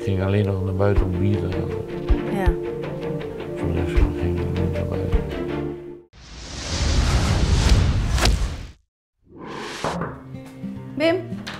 ging alleen nog naar buiten om bier te halen. Ja. Voor de rest ging ik niet naar buiten. Wim.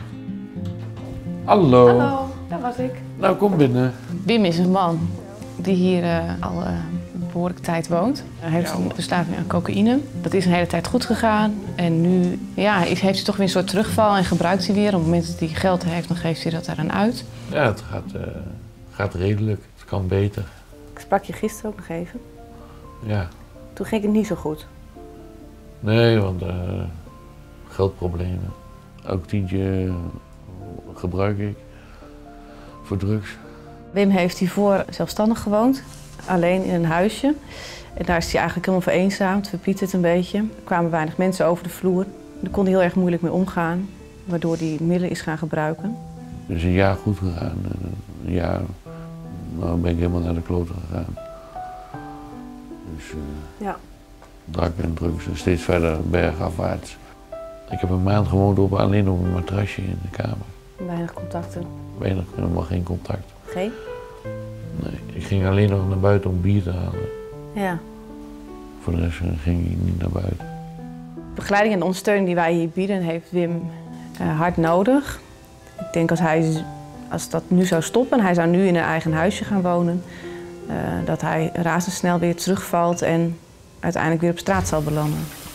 Hallo. Hallo, daar was ik. Nou, kom binnen. Wim is een man die hier al een behoorlijke tijd woont. Hij heeft een verslaving aan cocaïne. Dat is een hele tijd goed gegaan. En nu heeft hij toch weer een soort terugval en gebruikt hij weer. Op het moment dat hij geld heeft, dan geeft hij dat eraan uit. Ja, het gaat redelijk. Het kan beter. Ik sprak je gisteren ook nog even. Ja. Toen ging het niet zo goed. Nee, want geldproblemen. Ook tientje gebruik ik voor drugs. Wim heeft hiervoor zelfstandig gewoond, alleen in een huisje. En daar is hij eigenlijk helemaal vereenzaamd, verpiet het een beetje. Er kwamen weinig mensen over de vloer. Daar kon hij heel erg moeilijk mee omgaan, waardoor hij middelen is gaan gebruiken. Het is een jaar goed gegaan. Een jaar ben ik helemaal naar de kloten gegaan. Dus drank en drugs en steeds verder bergafwaarts. Ik heb een maand gewoond alleen op een matrasje in de kamer. Weinig contacten. Helemaal geen contact. Geen? Nee, ik ging alleen nog naar buiten om bier te halen. Ja. Voor de rest ging ik niet naar buiten. De begeleiding en ondersteuning die wij hier bieden heeft Wim hard nodig. Ik denk als dat nu zou stoppen, hij zou nu in een eigen huisje gaan wonen, dat hij razendsnel weer terugvalt en uiteindelijk weer op straat zal belanden.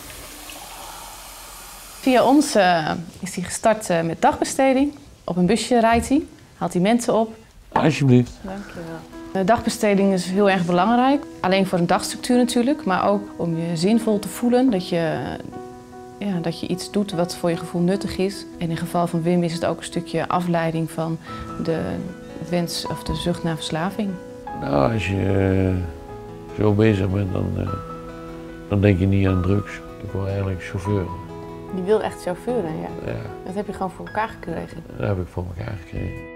Via ons is hij gestart met dagbesteding. Op een busje rijdt hij, haalt hij mensen op. Alsjeblieft. Dankjewel. De dagbesteding is heel erg belangrijk. Alleen voor een dagstructuur natuurlijk, maar ook om je zinvol te voelen. Dat je iets doet wat voor je gevoel nuttig is. En in het geval van Wim is het ook een stukje afleiding van de wens of de zucht naar verslaving. Nou, als je zo bezig bent, dan denk je niet aan drugs. Ik wil eigenlijk chauffeur. Je wil echt chauffeur, ja. Ja. Dat heb je gewoon voor elkaar gekregen. Dat heb ik voor elkaar gekregen.